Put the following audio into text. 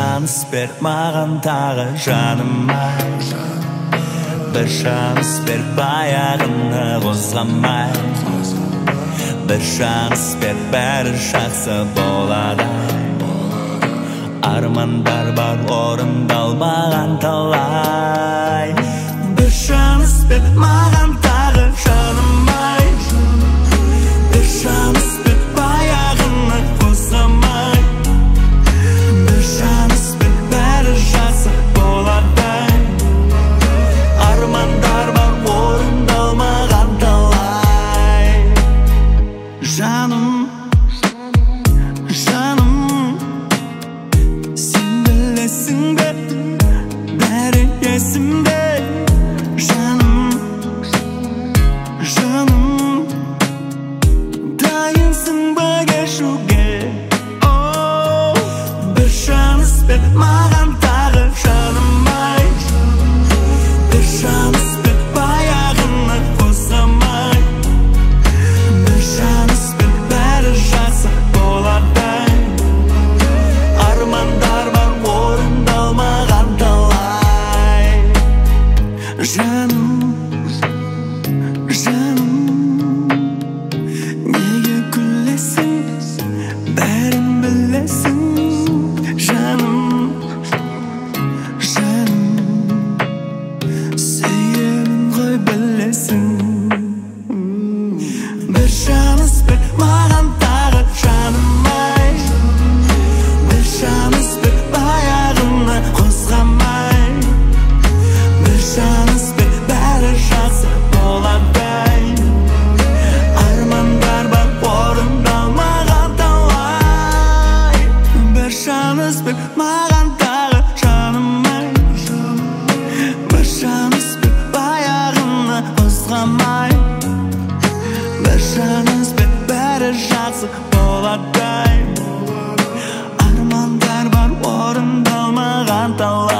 шанс бер маған тағы жаным-ай. Bir şans ber bayağını қозғамай. Bir şans ber бәрі жақсы болады. Армандар бар орындалмаған талай. Bir şans ber маған тағы жаным-ай. Bir şans ber bayağını қозғамай. Bir şans ber бәрі жақсы болады. Armandar var orundalmağan talay. Canım, canım, sen bilesin de beri yesimde. Canım, canım, dayınsın bana şuge. Oh, bir şans ver mağan tağı canım-ay. Bir şans ver bayağını қозғамай. Bir şans ver bәрі жақсы болады. Armandar var орындалмаған талай. Жаным, жаным, неге күлесің, бәрін білесің. Жаным, жаным, сүйемін ғой білесің. Bir şans ver mаған тағы жаным-ай. Bir şans ver bayağını қозғамай. Bir şans ver бәрі жақсы болады. Армандар бар орындалмаған талай. Bir şans ver маған тағы жаным-ай. Bir şans ver bayağını қозғамай. Bir şans ver bәрі жақсы болады. Армандар бар орындалмаған талай.